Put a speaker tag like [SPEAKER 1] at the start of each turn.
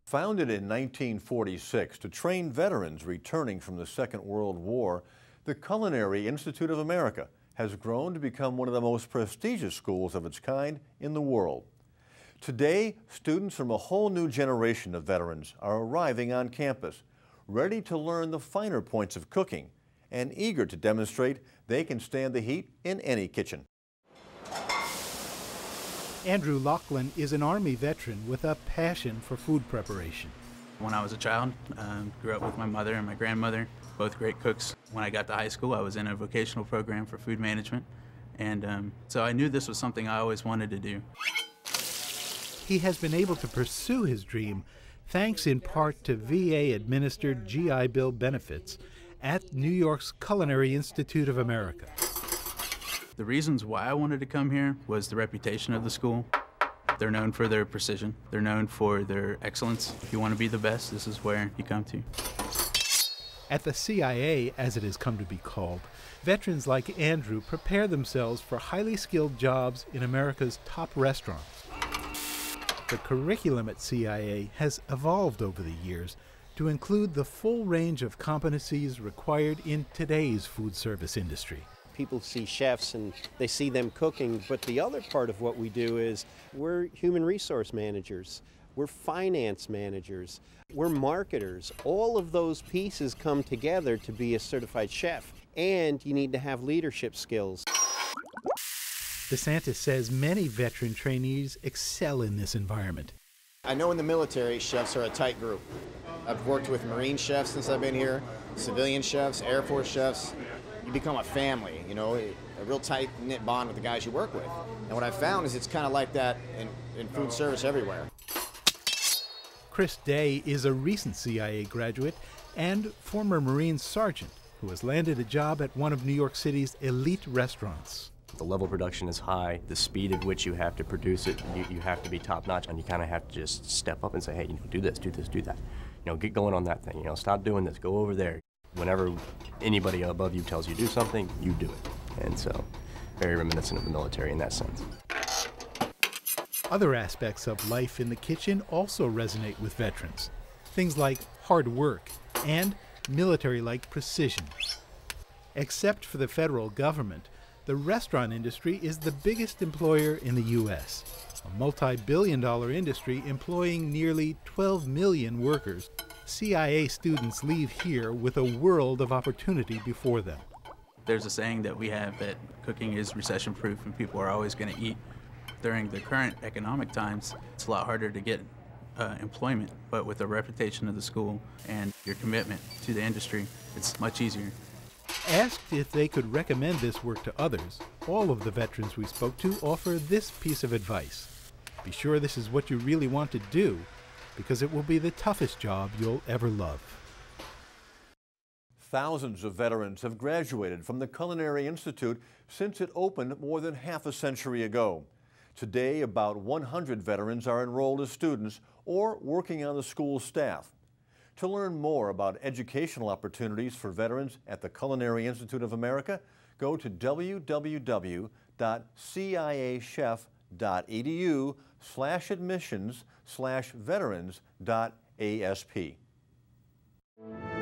[SPEAKER 1] Founded in 1946 to train veterans returning from the Second World War, the Culinary Institute of America has grown to become one of the most prestigious schools of its kind in the world. Today, students from a whole new generation of veterans are arriving on campus, ready to learn the finer points of cooking and eager to demonstrate they can stand the heat in any kitchen.
[SPEAKER 2] Andrew Laughlin is an Army veteran with a passion for food preparation.
[SPEAKER 3] When I was a child, grew up with my mother and my grandmother, both great cooks. When I got to high school, I was in a vocational program for food management, and so I knew this was something I always wanted to do.
[SPEAKER 2] He has been able to pursue his dream thanks in part to VA-administered GI Bill benefits at New York's Culinary Institute of America.
[SPEAKER 3] The reasons why I wanted to come here was the reputation of the school. They're known for their precision. They're known for their excellence. If you want to be the best, this is where you come to.
[SPEAKER 2] At the CIA, as it has come to be called, veterans like Andrew prepare themselves for highly skilled jobs in America's top restaurants. The curriculum at CIA has evolved over the years to include the full range of competencies required in today's food service industry.
[SPEAKER 4] People see chefs and they see them cooking, but the other part of what we do is we're human resource managers, we're finance managers, we're marketers. All of those pieces come together to be a certified chef, and you need to have leadership skills.
[SPEAKER 2] DeSantis says many veteran trainees excel in this environment.
[SPEAKER 5] I know in the military, chefs are a tight group. I've worked with Marine chefs since I've been here, civilian chefs, Air Force chefs. You become a family, you know, a real tight-knit bond with the guys you work with. And what I've found is it's kind of like that in food service everywhere.
[SPEAKER 2] Chris Day is a recent CIA graduate and former Marine sergeant who has landed a job at one of New York City's elite restaurants.
[SPEAKER 6] The level of production is high, the speed at which you have to produce it, you have to be top-notch, and you kind of have to just step up and say, hey, you know, do this, do this, do that. You know, get going on that thing, you know, stop doing this, go over there. Whenever anybody above you tells you to do something, you do it. And so, very reminiscent of the military in that sense.
[SPEAKER 2] Other aspects of life in the kitchen also resonate with veterans. Things like hard work and military-like precision. Except for the federal government, the restaurant industry is the biggest employer in the U.S., a multi-billion-dollar industry employing nearly 12 million workers. CIA students leave here with a world of opportunity before them.
[SPEAKER 3] There's a saying that we have that cooking is recession-proof and people are always going to eat. During the current economic times, it's a lot harder to get employment, but with the reputation of the school and your commitment to the industry, it's much easier.
[SPEAKER 2] Asked if they could recommend this work to others, all of the veterans we spoke to offer this piece of advice. Be sure this is what you really want to do, because it will be the toughest job you'll ever love.
[SPEAKER 1] Thousands of veterans have graduated from the Culinary Institute since it opened more than half a century ago. Today, about 100 veterans are enrolled as students or working on the school staff. To learn more about educational opportunities for veterans at the Culinary Institute of America, go to www.ciachef.edu/admissions/veterans.asp.